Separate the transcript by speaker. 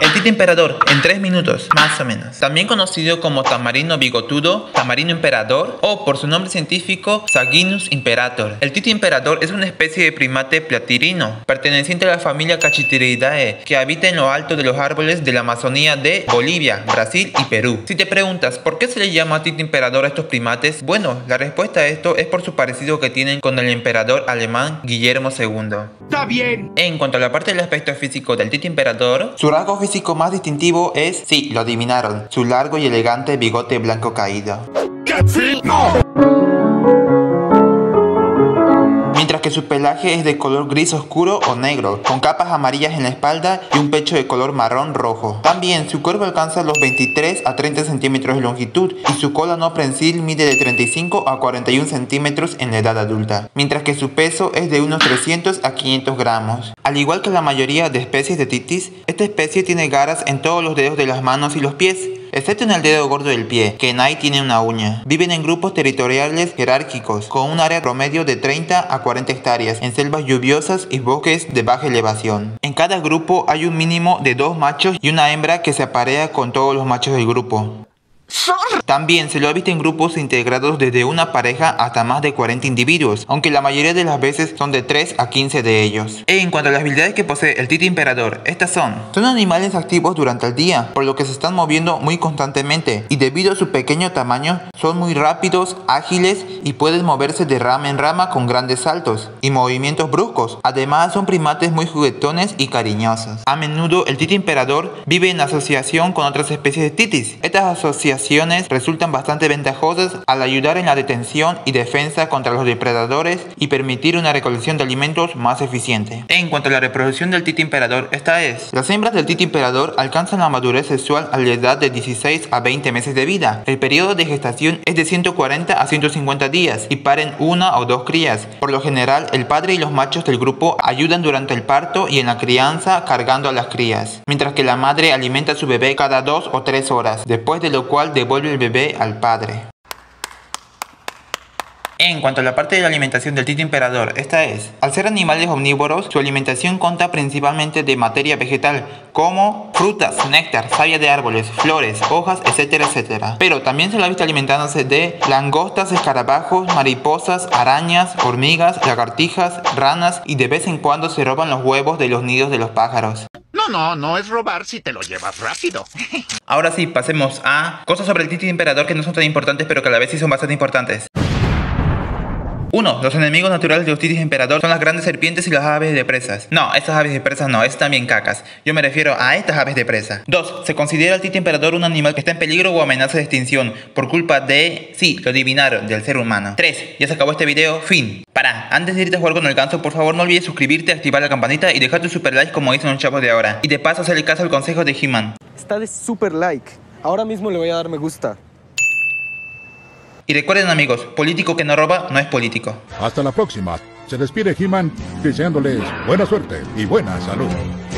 Speaker 1: El tito emperador, en 3 minutos, más o menos. También conocido como tamarino bigotudo, tamarino emperador o por su nombre científico Sagginus imperator. El tito emperador es una especie de primate platirino, perteneciente a la familia Cachitiridae, que habita en lo alto de los árboles de la Amazonía de Bolivia, Brasil y Perú. Si te preguntas por qué se le llama tito emperador a estos primates, bueno, la respuesta a esto es por su parecido que tienen con el emperador alemán Guillermo II.
Speaker 2: ¡Está bien!
Speaker 1: En cuanto a la parte del aspecto físico del tito emperador, su rasgo físico más distintivo es, sí, lo adivinaron, su largo y elegante bigote blanco caído.
Speaker 2: ¡No!
Speaker 1: Mientras que su pelaje es de color gris oscuro o negro, con capas amarillas en la espalda y un pecho de color marrón rojo. También su cuerpo alcanza los 23 a 30 centímetros de longitud y su cola no prensil mide de 35 a 41 centímetros en la edad adulta, mientras que su peso es de unos 300 a 500 gramos. Al igual que la mayoría de especies de titis, esta especie tiene garras en todos los dedos de las manos y los pies, excepto en el dedo gordo del pie, que en ahí tiene una uña. Viven en grupos territoriales jerárquicos, con un área promedio de 30 a 40 hectáreas, en selvas lluviosas y bosques de baja elevación. En cada grupo hay un mínimo de 2 machos y una hembra que se aparea con todos los machos del grupo. También se lo ha visto en grupos integrados desde una pareja hasta más de 40 individuos, aunque la mayoría de las veces son de 3 a 15 de ellos. En cuanto a las habilidades que posee el tito emperador, estas son animales activos durante el día, por lo que se están moviendo muy constantemente, y debido a su pequeño tamaño, son muy rápidos, ágiles y pueden moverse de rama en rama con grandes saltos y movimientos bruscos. Además, son primates muy juguetones y cariñosos. A menudo el tito emperador vive en asociación con otras especies de titis. Estas asociaciones resultan bastante ventajosas al ayudar en la detención y defensa contra los depredadores y permitir una recolección de alimentos más eficiente. En cuanto a la reproducción del tito emperador, esta es: las hembras del tito emperador alcanzan la madurez sexual a la edad de 16 a 20 meses de vida. El periodo de gestación es de 140 a 150 días y paren 1 o 2 crías. Por lo general, el padre y los machos del grupo ayudan durante el parto y en la crianza cargando a las crías, mientras que la madre alimenta a su bebé cada 2 o 3 horas, después de lo cual devuelve el bebé al padre. En cuanto a la parte de la alimentación del tito emperador, esta es: al ser animales omnívoros, su alimentación consta principalmente de materia vegetal, como frutas, néctar, savia de árboles, flores, hojas, etcétera, etcétera. Pero también se lo ha visto alimentándose de langostas, escarabajos, mariposas, arañas, hormigas, lagartijas, ranas y de vez en cuando se roban los huevos de los nidos de los pájaros.
Speaker 2: No es robar si te lo llevas rápido.
Speaker 1: Ahora sí, pasemos a cosas sobre el tito emperador que no son tan importantes pero que a la vez sí son bastante importantes. 1. Los enemigos naturales de los titis emperador son las grandes serpientes y las aves de presas. No, estas aves de presas no, es también cacas. Yo me refiero a estas aves de presa. 2. Se considera el tito emperador un animal que está en peligro o amenaza de extinción por culpa de, sí, lo adivinaron, del ser humano. 3. Ya se acabó este video, fin. Antes de irte a jugar con el ganso, por favor no olvides suscribirte, activar la campanita y dejar tu super like como dicen los chavos de ahora. Y de paso hacerle caso al consejo de He-Man.
Speaker 3: Está de super like. Ahora mismo le voy a dar me gusta.
Speaker 1: Y recuerden amigos, político que no roba no es político.
Speaker 4: Hasta la próxima. Se despide He-Man deseándoles buena suerte y buena salud.